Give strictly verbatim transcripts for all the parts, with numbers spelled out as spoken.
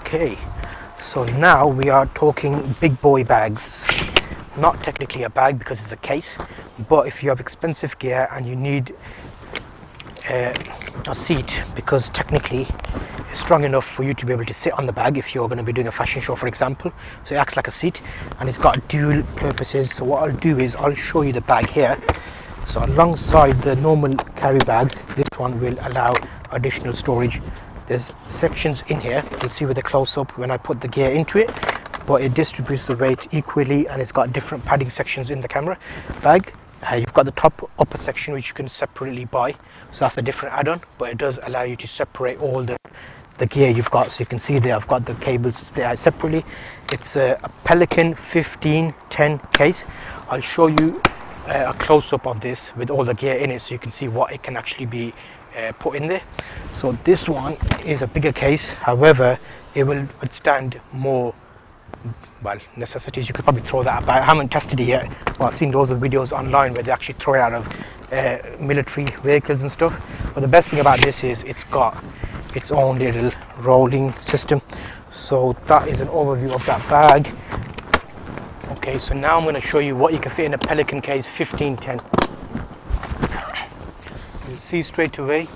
Okay, so now we are talking big boy bags. Not technically a bag because it's a case, but if you have expensive gear and you need uh, a seat, because technically it's strong enough for you to be able to sit on the bag if you're going to be doing a fashion show, for example. So it acts like a seat and it's got dual purposes. So what I'll do is I'll show you the bag here. So alongside the normal carry bags, this one will allow additional storage. There's sections in here, you'll see with the close-up when I put the gear into it, but it distributes the weight equally, and it's got different padding sections in the camera bag. Uh, you've got the top upper section which you can separately buy, so that's a different add-on, but it does allow you to separate all the the gear you've got. So you can see there I've got the cables split out separately. It's a, a Pelican fifteen ten case. I'll show you uh, a close-up of this with all the gear in it so you can see what it can actually be Uh, put in there. So this one is a bigger case, however it will withstand more, well, necessities. You could probably throw that out. I haven't tested it yet, but I've seen loads of videos online where they actually throw it out of uh, military vehicles and stuff. But the best thing about this is it's got its own little rolling system. So that is an overview of that bag. Okay, so now I'm going to show you what you can fit in a Pelican case fifteen ten. You'll see straight away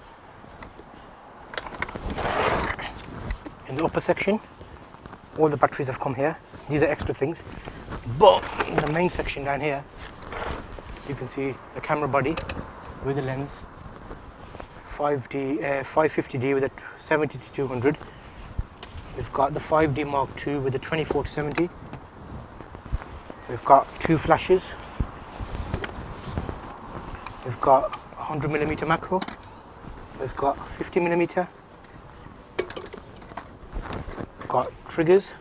in the upper section all the batteries have come here. These are extra things, but in the main section down here you can see the camera body with the lens, five D, uh, five fifty D with a seventy to two hundred. We've got the five D Mark two with the twenty-four to seventy. We've got two flashes. We've got one hundred millimeter macro. We've got fifty millimeter. We've got triggers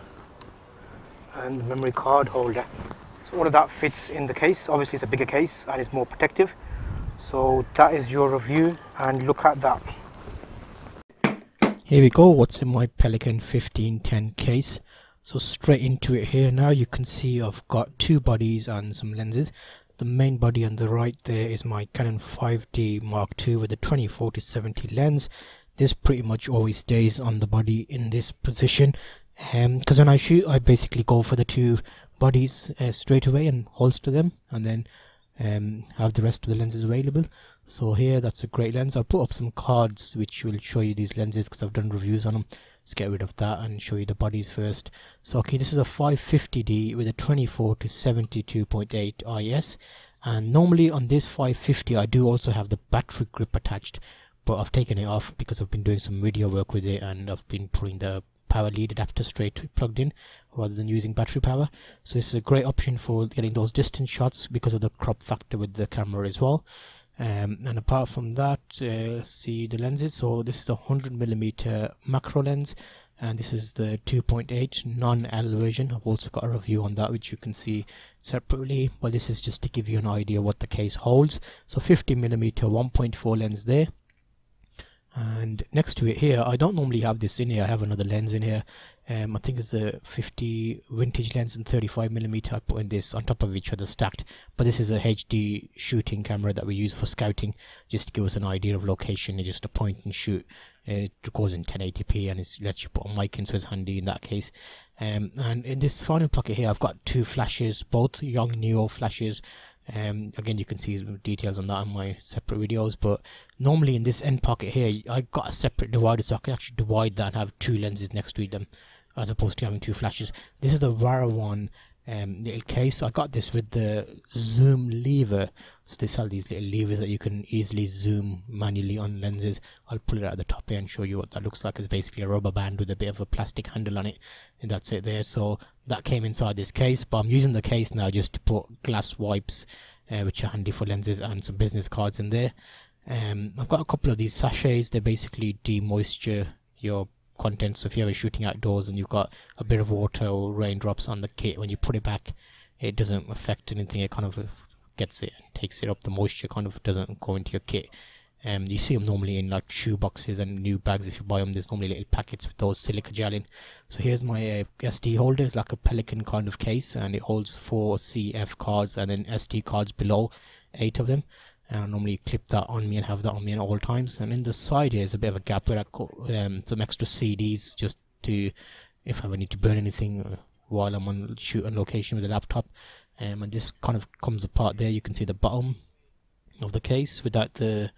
and memory card holder. So all of that fits in the case. Obviously it's a bigger case and it's more protective. So that is your review, and look at that. Here we go, what's in my Pelican fifteen ten case. So straight into it here now. You can see I've got two bodies and some lenses. The main body on the right there is my Canon five D Mark two with a twenty-four to seventy lens. This pretty much always stays on the body in this position, because um, when I shoot I basically go for the two bodies uh, straight away and holster them, and then um, have the rest of the lenses available. So here, that's a great lens. I'll put up some cards which will show you these lenses because I've done reviews on them. Let's get rid of that and show you the bodies first. So okay, this is a five fifty D with a twenty-four to seventy-two point eight I S, and normally on this five fifty I do also have the battery grip attached, but I've taken it off because I've been doing some video work with it and I've been putting the power lead adapter straight plugged in rather than using battery power. So this is a great option for getting those distance shots because of the crop factor with the camera as well. Um, and apart from that, uh, let's see the lenses. So this is a one hundred millimeter macro lens, and this is the two point eight non-L version. I've also got a review on that which you can see separately, but this is just to give you an idea what the case holds. So fifty millimeter one point four lens there, and next to it here, I don't normally have this in here, I have another lens in here. um, I think it's a fifty vintage lens and thirty-five millimeter. I put in this on top of each other stacked, but this is a H D shooting camera that we use for scouting, just to give us an idea of location and just a point and shoot. It goes in ten eighty p and it lets you put a mic in, so it's handy in that case. Um, and in this final pocket here I've got two flashes, both young Neo flashes. Um, again, you can see details on that on my separate videos, but normally in this end pocket here I got a separate divider, so I can actually divide that and have two lenses next to them as opposed to having two flashes. This is the Vara one um, little case. I got this with the zoom lever, so they sell these little levers that you can easily zoom manually on lenses. I'll pull it out of the top here and show you what that looks like. It's basically a rubber band with a bit of a plastic handle on it, and that's it there. So that came inside this case, but I'm using the case now just to put glass wipes, uh, which are handy for lenses, and some business cards in there. um, I've got a couple of these sachets. They basically de-moisture your content, so if you're ever shooting outdoors and you've got a bit of water or raindrops on the kit, when you put it back it doesn't affect anything. It kind of gets it and takes it up. The moisture kind of doesn't go into your kit. Um, you see them normally in like shoe boxes and new bags. If you buy them, there's normally little packets with those silica gel in. So here's my uh, S D holder. It's like a Pelican kind of case, and it holds four C F cards and then S D cards below, eight of them. And I normally clip that on me and have that on me at all times. And in the side here is a bit of a gap where I got um, some extra C Ds just to if I ever need to burn anything uh, while I'm on shoot on location with the laptop. Um, and this kind of comes apart there. You can see the bottom of the case without the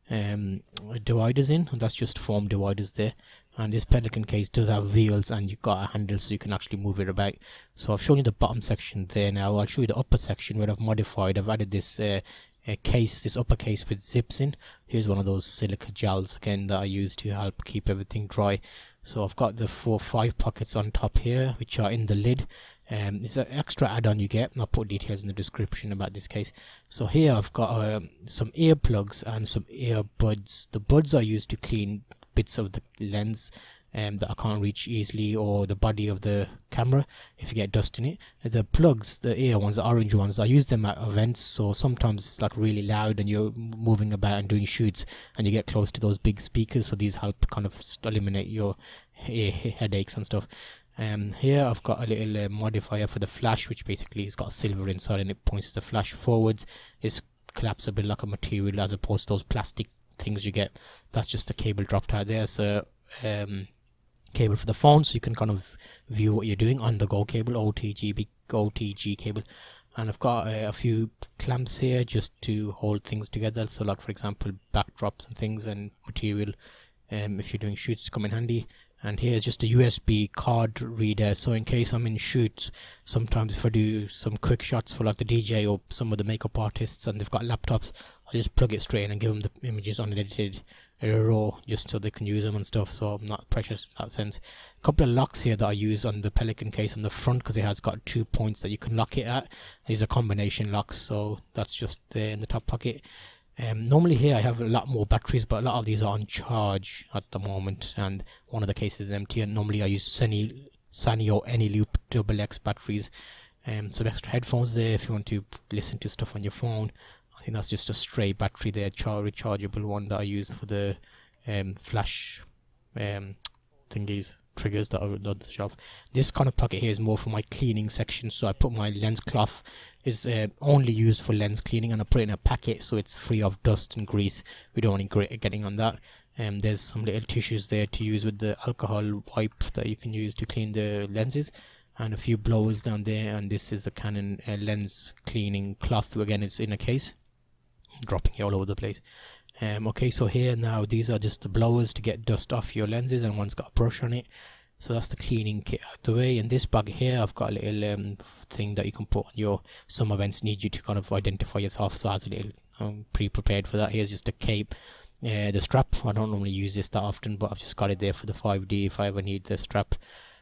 um, dividers in, and that's just foam dividers there. And this Pelican case does have wheels, and you've got a handle so you can actually move it about. So I've shown you the bottom section there. Now I'll show you the upper section where I've modified. I've added this uh, a case, this upper case with zips in. Here's one of those silica gels again that I use to help keep everything dry. So I've got the four five pockets on top here, which are in the lid. Um, it's an extra add-on you get. I'll put details in the description about this case. So here I've got um, some earplugs and some earbuds. The buds are used to clean bits of the lens um, that I can't reach easily, or the body of the camera if you get dust in it. The plugs, the ear ones, the orange ones, I use them at events, so sometimes it's like really loud and you're moving about and doing shoots and you get close to those big speakers, so these help kind of eliminate your ear headaches and stuff. Um, here I've got a little uh, modifier for the flash, which basically has got silver inside and it points the flash forwards. It's collapsible like a material as opposed to those plastic things you get. That's just a cable dropped out there. So um, cable for the phone, so you can kind of view what you're doing on the go cable, O T G, big O T G cable. And I've got uh, a few clamps here just to hold things together, so like for example backdrops and things and material um, if you're doing shoots to come in handy. And here's just a U S B card reader, so in case I'm in shoots, sometimes if I do some quick shots for like the D J or some of the makeup artists and they've got laptops, I just plug it straight in and give them the images unedited raw just so they can use them and stuff, so I'm not precious in that sense. A couple of locks here that I use on the Pelican case on the front, because it has got two points that you can lock it at. These are combination locks, so that's just there in the top pocket. Um, normally here I have a lot more batteries, but a lot of these are on charge at the moment, and one of the cases is empty. And normally I use Sony, Sony or Anyloop double X batteries. Um, some extra headphones there if you want to listen to stuff on your phone. I think that's just a stray battery there, char rechargeable one that I use for the um, flash um, thingies, triggers that are on the shelf. This kind of pocket here is more for my cleaning section, so I put my lens cloth. Is uh, only used for lens cleaning, and I put it in a packet so it's free of dust and grease. We don't want any getting on that. Um, there's some little tissues there to use with the alcohol wipe that you can use to clean the lenses, and a few blowers down there. And this is a Canon uh, lens cleaning cloth. Again, it's in a case, dropping it all over the place. Um, okay, so here now these are just the blowers to get dust off your lenses, and one's got a brush on it. So that's the cleaning kit out the way. And this bag here, I've got a little um, thing that you can put on your, some events need you to kind of identify yourself, so it has a little um, pre-prepared for that. Here's just a cape, uh, the strap. I don't normally use this that often, but I've just got it there for the five D if I ever need the strap.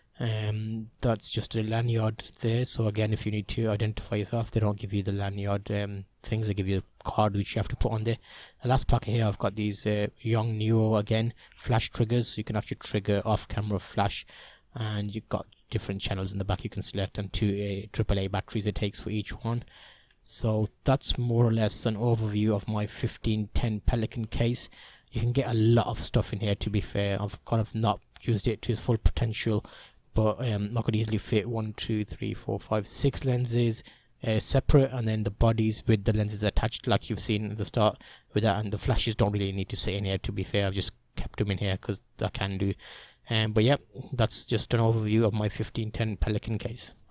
Um, that's just a lanyard there, so again if you need to identify yourself, they don't give you the lanyard um, things, they give you a card which you have to put on there. The last packet here, I've got these uh, Young Neo again flash triggers, so you can actually trigger off camera flash, and you've got different channels in the back you can select, and two uh, triple A batteries it takes for each one. So that's more or less an overview of my fifteen ten Pelican case. You can get a lot of stuff in here, to be fair. I've kind of not used it to its full potential, but um, I could easily fit one, two, three, four, five, six lenses uh, separate, and then the bodies with the lenses attached, like you've seen at the start with that. And the flashes don't really need to sit in here, to be fair. I've just kept them in here because I can do. Um, but yeah, that's just an overview of my fifteen ten Pelican case.